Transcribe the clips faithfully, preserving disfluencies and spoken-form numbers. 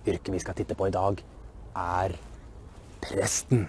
yrket vi skal titte på i dag er presten.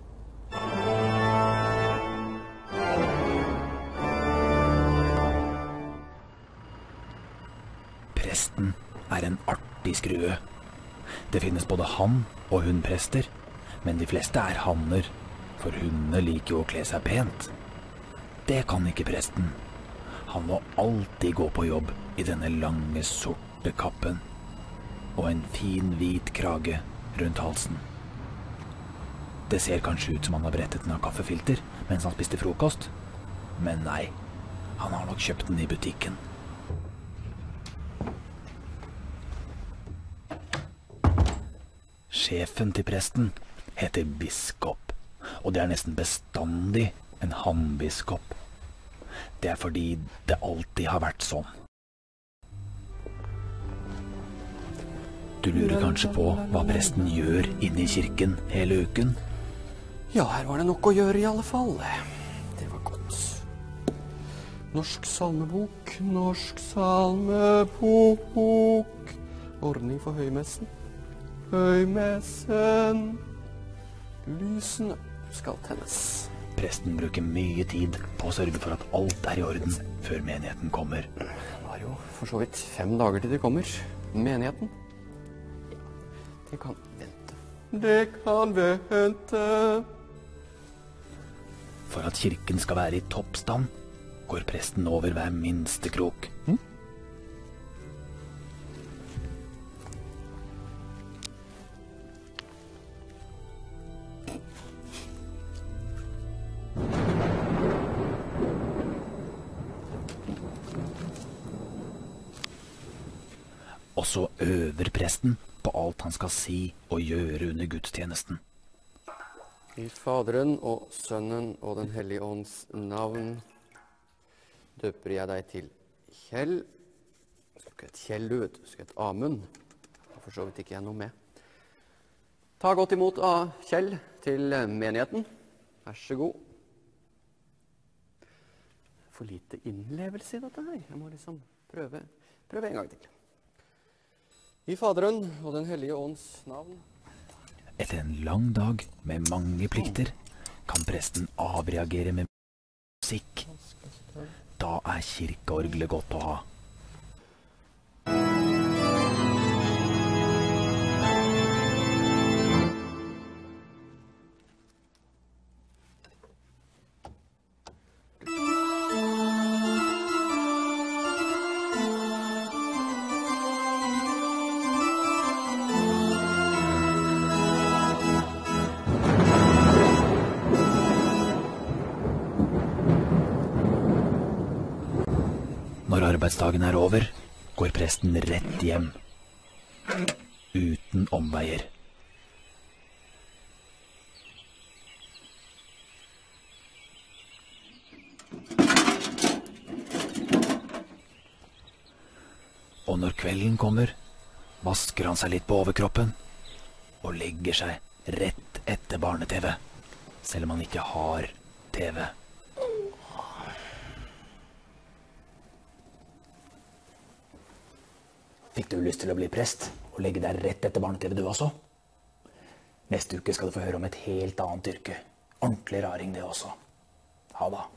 Presten er en artig skrue. Det finnes både han og hun prester, men de fleste er hanner, for hundene liker jo å kle seg pent. Det kan ikke presten. Han må alltid gå på jobb i denne lange, sorte kappen og en fin, hvit krage rundt halsen. Det ser kanskje ut som han har brettet den av kaffefilter mens han spiste frokost, men nei, han har nok kjøpt den i butikken. Sjefen til presten heter biskop, og det er nesten bestandig en hannbiskop. Det er fordi det alltid har vært sånn. Du lurer kanskje på hva presten gjør inne i kirken hele uken? Ja, her var det nok å gjøre i alle fall. Det var godt. Norsk salmebok, norsk salmebok. Ordning for høymessen. Høymessen. Lysene skal tennes. Presten bruker mye tid på å sørge for at alt er i orden før menigheten kommer. Det var jo for så vidt fem dager til de kommer. Menigheten. Det kan vente. Det kan vente. For at kirken skal være i toppstand, går presten over hver minste krok. Hm? Og så øver presten på alt han skal si og gjøre under gudstjenesten. I Faderen og Sønnen og den hellige ånds navn døper jeg deg til Kjell. Det skal ikke et Kjell, du vet. Det skal et Amund. Da for så vidt ikke jeg noe med. Ta godt imot av Kjell til menigheten. Vær så god. For lite innlevelse i dette her. Jeg må liksom prøve, prøve en gang til. I Faderen og den hellige ånds navn. Etter en lang dag med mange plikter kan presten avreagere med musikk. Da er kirkeorgelet godt å ha. Når arbeidsdagen er over, går presten rett hjem, uten omveier. Og når kvelden kommer, vasker han seg litt på overkroppen, og legger seg rett etter barne-tv, selv om han ikke har tv. Fikk du lyst til å bli prest og legge deg rett etter barne-tv du også? Neste uke skal du få høre om et helt annet yrke. Ordentlig raring det også. Ha det.